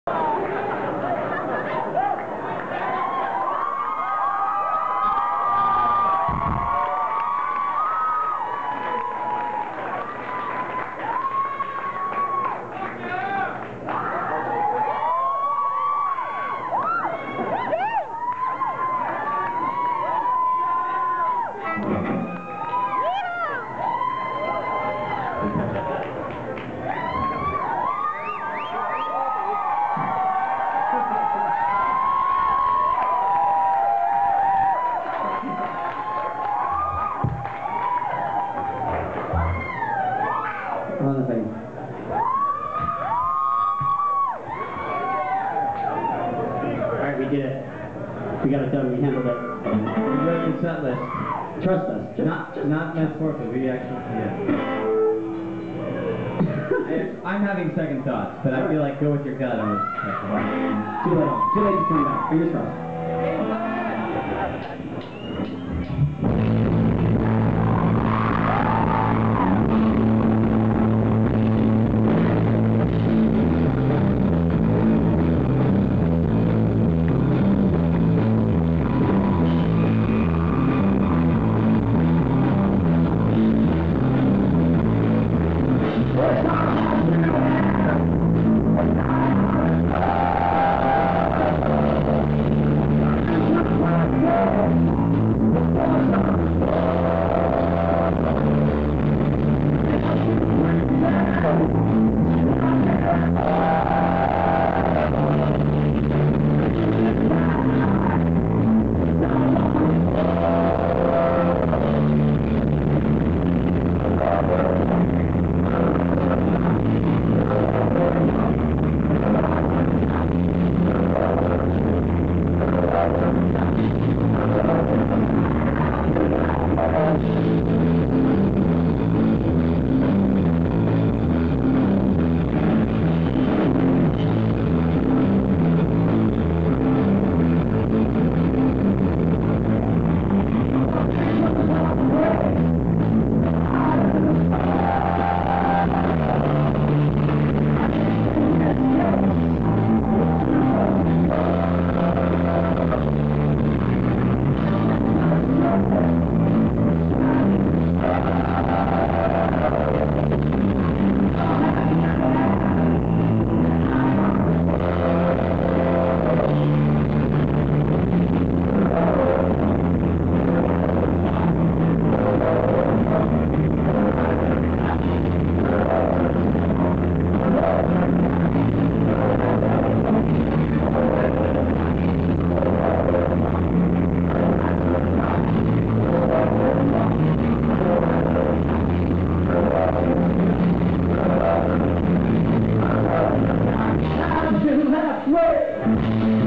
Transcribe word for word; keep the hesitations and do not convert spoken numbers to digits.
Alright, we did it. We got it done. We handled it. We wrote the set list. Trust us. Not, not metaphorically. We actually, yeah. I, I'm having second thoughts, but I feel like go with your gut on this. Too late. Too late to come back. Fingers crossed. Wait!